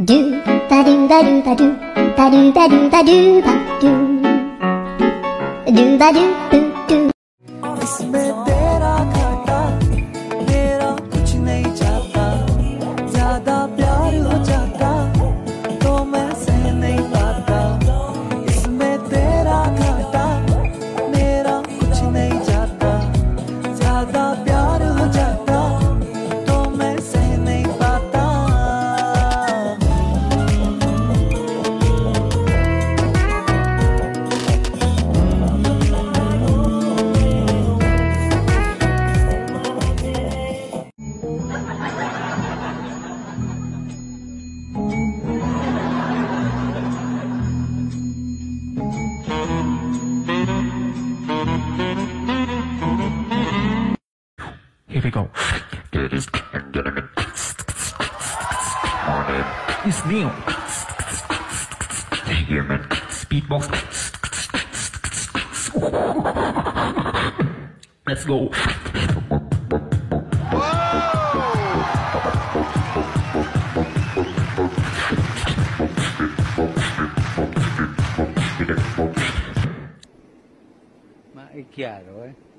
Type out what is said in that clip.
Do ba do ba do ba do ba do ba do ba do ba do ba do do. इसमें तेरा घाटा मेरा कुछ नहीं जाता, ज्यादा प्यार हो जाता तो मैं सह नहीं पाता। इसमें तेरा घाटा मेरा कुछ नहीं जाता, ज्यादा प्यार हो जाता तो मैं सह नहीं पाता। Here we go. It's Neil. Human speedbox. Let's go. Ma è chiaro, eh?